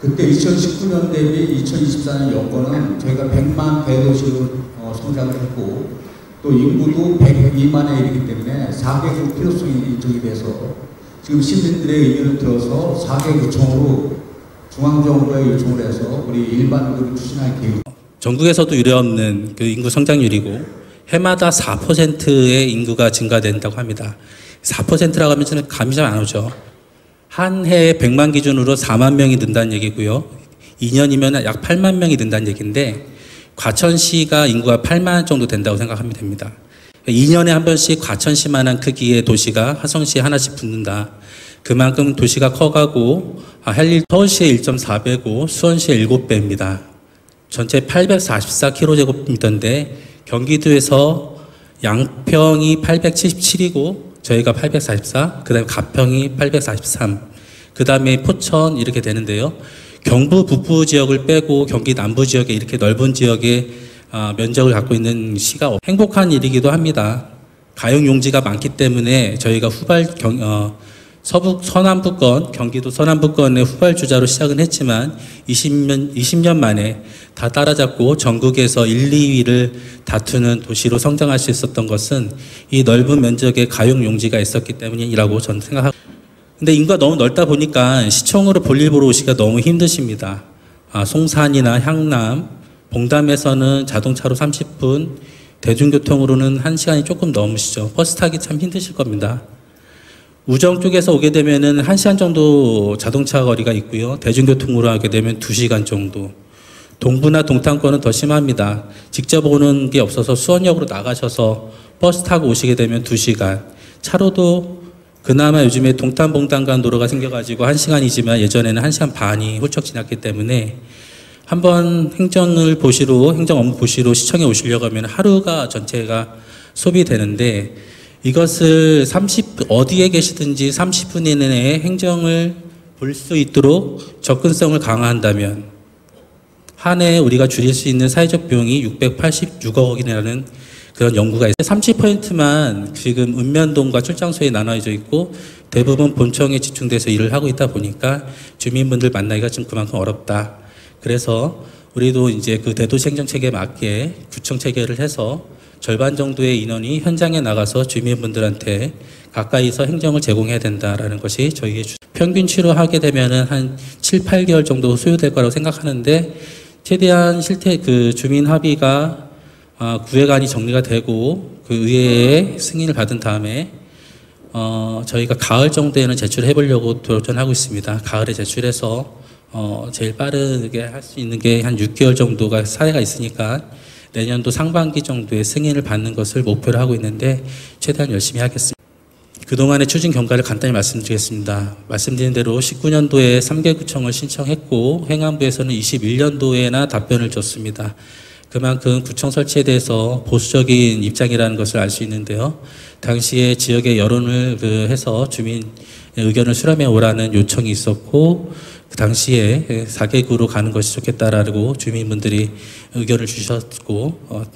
그때 2019년 대비 2024년 여건은 저희가 100만 대도시로 성장을 했고 또 인구도 102만에 이르기 때문에 4개국 필요성이 인정이 돼서 지금 시민들의 의견을 들어서 4개구청으로 중앙정부에 요청을 해서 우리 일반적으로 추진할 계획. 전국에서도 유례없는 그 인구 성장률이고 해마다 4%의 인구가 증가된다고 합니다. 4%라고 하면 저는 감이 잘 안 오죠. 한 해에 100만 기준으로 4만 명이 는다는 얘기고요. 2년이면 약 8만 명이 는다는 얘기인데 과천시가 인구가 8만 정도 된다고 생각하면 됩니다. 2년에 한 번씩 과천시만한 크기의 도시가 화성시에 하나씩 붙는다. 그만큼 도시가 커가고 서울시의 1.4배고 수원시의 7배입니다. 전체 844km제곱미터인데 경기도에서 양평이 877이고 저희가 844, 그 다음에 가평이 843, 그 다음에 포천 이렇게 되는데요. 경부 북부 지역을 빼고 경기 남부 지역에 이렇게 넓은 지역의 면적을 갖고 있는 시가 행복한 일이기도 합니다. 가용 용지가 많기 때문에 저희가 서남부권, 경기도 서남부권의 후발주자로 시작은 했지만 20년 만에 다 따라잡고 전국에서 1, 2위를 다투는 도시로 성장할 수 있었던 것은 이 넓은 면적의 가용 용지가 있었기 때문이라고 저는 생각합니다. 근데 인구가 너무 넓다 보니까 시청으로 볼일 보러 오시기가 너무 힘드십니다. 송산이나 향남, 봉담에서는 자동차로 30분, 대중교통으로는 1시간이 조금 넘으시죠. 버스 타기 참 힘드실 겁니다. 우정 쪽에서 오게 되면은 1시간 정도 자동차 거리가 있고요. 대중교통으로 하게 되면 2시간 정도. 동부나 동탄권은 더 심합니다. 직접 오는 게 없어서 수원역으로 나가셔서 버스 타고 오시게 되면 2시간. 차로도 그나마 요즘에 동탄 봉담간 도로가 생겨가지고 1시간이지만 예전에는 1시간 반이 훌쩍 지났기 때문에 한번 행정 업무 보시러 시청에 오시려고 하면 하루가 전체가 소비되는데 이것을 어디에 계시든지 30분 이내에 행정을 볼 수 있도록 접근성을 강화한다면 한 해 우리가 줄일 수 있는 사회적 비용이 686억 원이라는 그런 연구가 있어요. 30%만 지금 읍면동과 출장소에 나눠져 있고 대부분 본청에 집중돼서 일을 하고 있다 보니까 주민분들 만나기가 좀 그만큼 어렵다. 그래서 우리도 이제 그 대도시 행정 체계에 맞게 구청 체계를 해서 절반 정도의 인원이 현장에 나가서 주민분들한테 가까이서 행정을 제공해야 된다라는 것이 저희의 평균 치료하게 되면은 한 7, 8개월 정도 소요될 거라고 생각하는데 최대한 주민 합의가 구획안이 정리가 되고 그 의회의 승인을 받은 다음에 저희가 가을 정도에는 제출해 보려고 도전하고 있습니다. 가을에 제출해서 제일 빠르게 할 수 있는 게 한 6개월 정도가 사례가 있으니까 내년도 상반기 정도에 승인을 받는 것을 목표로 하고 있는데 최대한 열심히 하겠습니다. 그동안의 추진 경과를 간단히 말씀드리겠습니다. 말씀드린 대로 19년도에 3개 구청을 신청했고 행안부에서는 21년도에나 답변을 줬습니다. 그만큼 구청 설치에 대해서 보수적인 입장이라는 것을 알 수 있는데요. 당시에 지역의 여론을 해서 주민 의견을 수렴해 오라는 요청이 있었고 그 당시에 4개구로 가는 것이 좋겠다라고 주민분들이 의견을 주셨고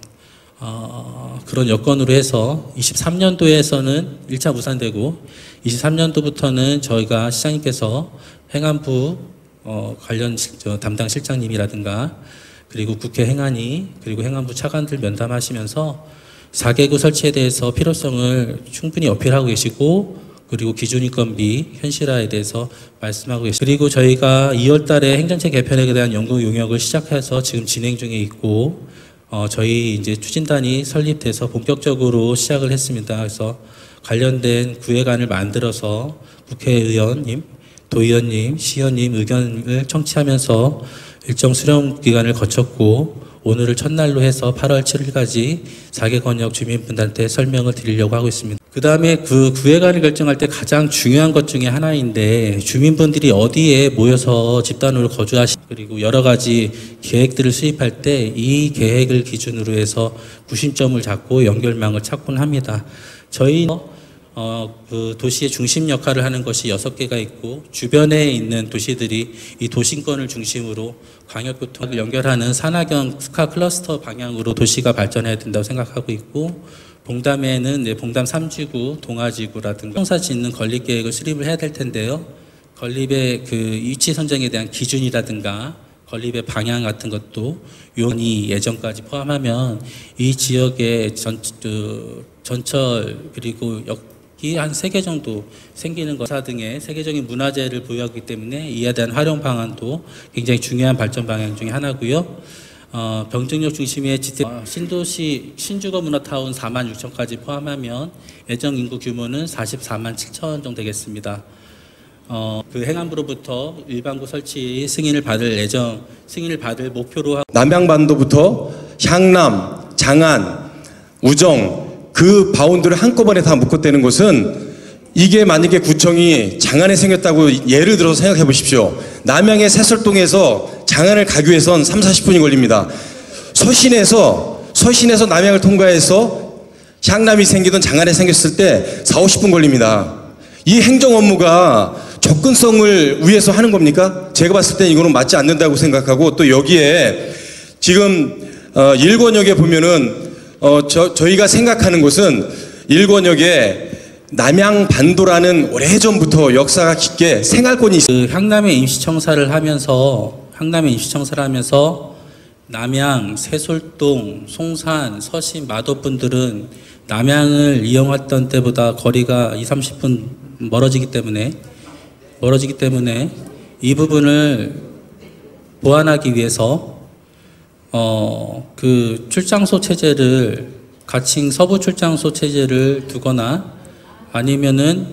그런 여건으로 해서 23년도에서는 1차 무산되고 23년도부터는 저희가 시장님께서 행안부 관련 담당 실장님이라든가 그리고 국회 행안위 그리고 행안부 차관들 면담하시면서 4개구 설치에 대해서 필요성을 충분히 어필하고 계시고 그리고 기준인건비 현실화에 대해서 말씀하고 계십니다. 그리고 저희가 2월 달에 행정체 개편에 대한 연구 용역을 시작해서 지금 진행 중에 있고 저희 이제 추진단이 설립돼서 본격적으로 시작을 했습니다. 그래서 관련된 구획안을 만들어서 국회의원님, 도의원님, 시의원님 의견을 청취하면서 일정 수렴 기간을 거쳤고 오늘을 첫날로 해서 8월 7일까지 4개 권역 주민분들한테 설명을 드리려고 하고 있습니다. 그 다음에 그 구획안을 결정할 때 가장 중요한 것 중에 하나인데 주민분들이 어디에 모여서 집단으로 거주하시 그리고 여러 가지 계획들을 수립할 때 이 계획을 기준으로 해서 구심점을 잡고 연결망을 찾곤 합니다. 저희 그 도시의 중심 역할을 하는 것이 6개가 있고 주변에 있는 도시들이 이 도심권을 중심으로 광역교통을 연결하는 산하경 스카 클러스터 방향으로 도시가 발전해야 된다고 생각하고 있고 봉담에는 봉담 3지구, 동아지구라든가 청사 짓는 건립계획을 수립을 해야 될 텐데요. 건립의 그 위치 선정에 대한 기준이라든가 건립의 방향 같은 것도 요원이 예정까지 포함하면 이 지역의 전철 그리고 역이 한 3개 정도 생기는 것사 등의 세계적인 문화재를 보유하기 때문에 이에 대한 활용 방안도 굉장히 중요한 발전 방향 중에 하나고요. 병정역 중심의 신도시 신주거 문화타운 46,000까지 포함하면 예정 인구 규모는 44만 7천 정도 되겠습니다. 그 행안부로부터 일반구 설치 승인을 받을 목표로 남양반도부터 향남, 장안, 우정 그 바운드를 한꺼번에 다 묶었다는 것은 이게 만약에 구청이 장안에 생겼다고 예를 들어서 생각해 보십시오. 남양의 새설동에서 장안을 가기 위해선 30-40분이 걸립니다. 서신에서 남양을 통과해서 향남이 생기든 장안에 생겼을 때 40-50분 걸립니다. 이 행정 업무가 접근성을 위해서 하는 겁니까? 제가 봤을 때 이거는 맞지 않는다고 생각하고, 또 여기에 지금 일권역에 보면은 저희가 생각하는 것은 일권역에 남양반도라는 오래전부터 역사가 깊게 생활권이 그 향남의 임시청사를 하면서 남양, 새솔동, 송산, 서신, 마도분들은 남양을 이용했던 때보다 거리가 20-30분 멀어지기 때문에 이 부분을 보완하기 위해서 그 출장소 체제를 가칭 서부 출장소 체제를 두거나 아니면은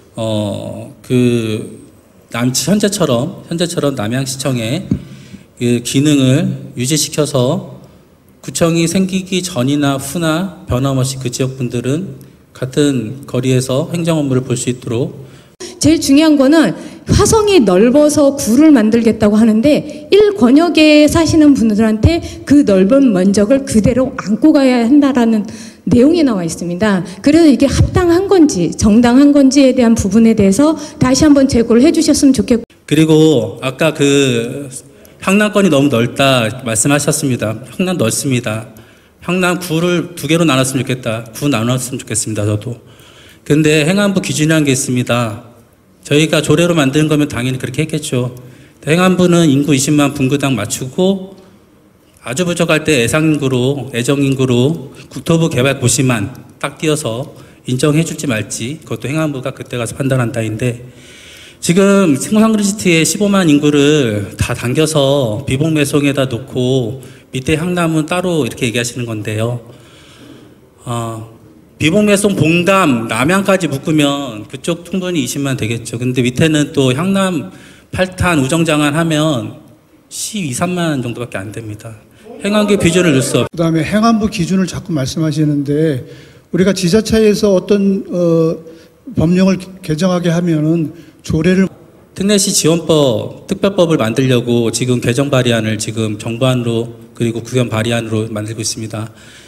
현재처럼 남양시청의 그 기능을 유지시켜서 구청이 생기기 전이나 후나 변함없이 그 지역 분들은 같은 거리에서 행정 업무를 볼 수 있도록. 제일 중요한 거는 화성이 넓어서 구를 만들겠다고 하는데 1권역에 사시는 분들한테 그 넓은 면적을 그대로 안고 가야 한다라는 내용이 나와 있습니다. 그래서 이게 합당한 건지 정당한 건지에 대한 부분에 대해서 다시 한번 재고를 해주셨으면 좋겠고. 그리고 아까 그 향남권이 너무 넓다 말씀하셨습니다. 향남 넓습니다. 향남 구를 2개로 나눴으면 좋겠다. 구 나눴으면 좋겠습니다. 저도. 근데 행안부 기준이라는 게 있습니다. 저희가 조례로 만드는 거면 당연히 그렇게 했겠죠. 행안부는 인구 20만 분구당 맞추고 아주 부족할 때 애정인구로 국토부 개발 고시만 딱 띄어서 인정해 줄지 말지 그것도 행안부가 그때 가서 판단한다인데, 지금 생산그리시티의 15만 인구를 다 당겨서 비봉매송에다 놓고 밑에 향남은 따로 이렇게 얘기하시는 건데요. 비봉매송, 봉담, 남양까지 묶으면 그쪽 충분히 20만 되겠죠. 근데 밑에는 또 향남, 팔탄, 우정장안 하면 12, 3만 정도밖에 안 됩니다. 행안부 기준을 넣을 수 없어요. 그다음에 행안부 기준을 자꾸 말씀하시는데, 우리가 지자체에서 어떤 법령을 개정하게 하면은 조례를 특례시 지원법, 특별법을 만들려고 지금 개정 발의안을 지금 정부안으로 그리고 국회 발의안으로 만들고 있습니다.